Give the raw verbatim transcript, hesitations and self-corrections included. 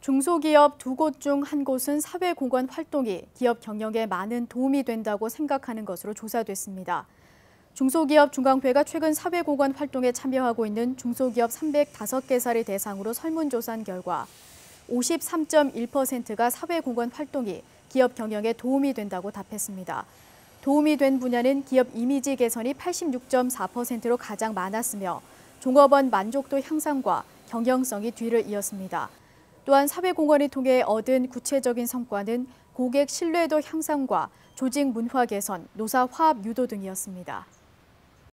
중소기업 두 곳 중 한 곳은 사회공헌 활동이 기업 경영에 많은 도움이 된다고 생각하는 것으로 조사됐습니다. 중소기업 중앙회가 최근 사회공헌 활동에 참여하고 있는 중소기업 삼백오 개사를 대상으로 설문조사한 결과 오십삼 점 일 퍼센트가 사회공헌 활동이 기업 경영에 도움이 된다고 답했습니다. 도움이 된 분야는 기업 이미지 개선이 팔십육 점 사 퍼센트로 가장 많았으며 종업원 만족도 향상과 경영성이 뒤를 이었습니다. 또한 사회공헌을 통해 얻은 구체적인 성과는 고객 신뢰도 향상과 조직 문화 개선, 노사 화합 유도 등이었습니다.